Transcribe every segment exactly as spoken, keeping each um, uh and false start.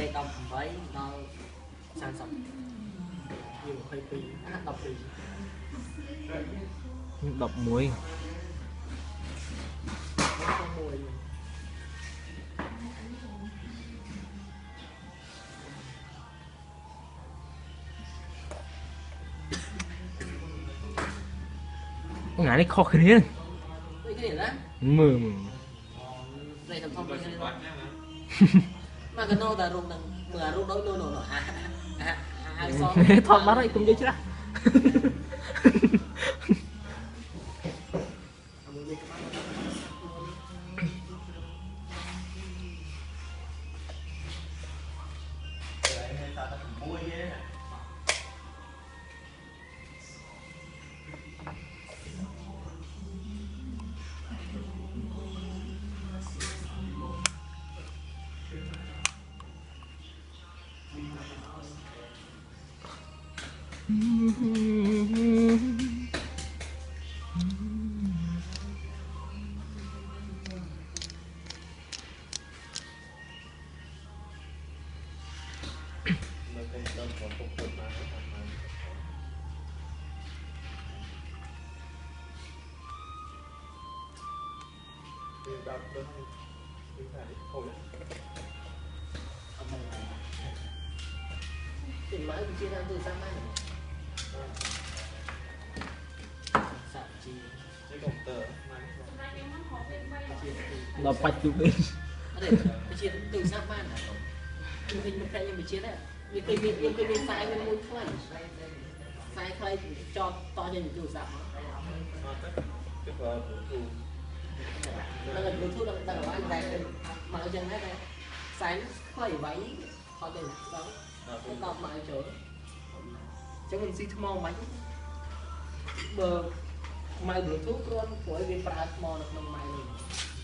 đây đọc với nó sản phẩm nhiều hơi pì đọc pì đọc muối ngài này khó khăn hơn mờ đây làm thông mà cái nô ta rung mờ rung đối nô nô nô thoát mắt rồi cũng như chứ ra tìm mãi chia ra từ sang mai nó bạch tụi đi chia từ sang mai mình một cái mình chia đấy vì cây viên viên cây viên sai bên môi khơi sai khơi cho to lên từ sạp đang là bluetooth đang đang ở anh này mà ở trên này này sai khơi váy họ từ đó cái tao mà chỗ cho mình xin màu máy bờ mai bluetooth luôn của viên pra màu được nông mai này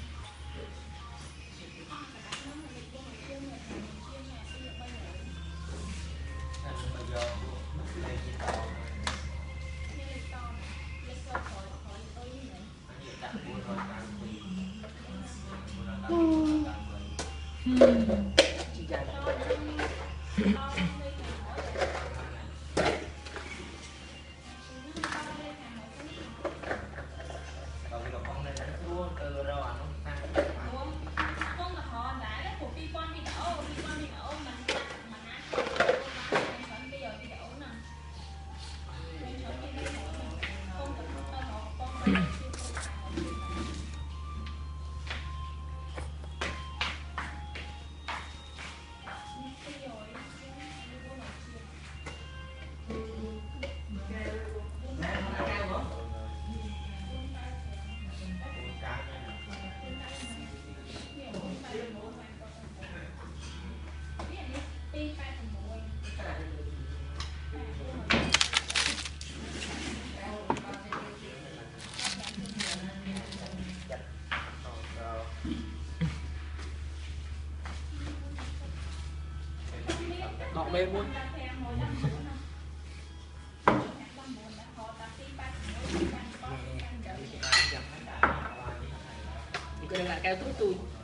đọc mê muốn cái này là cao túi tôi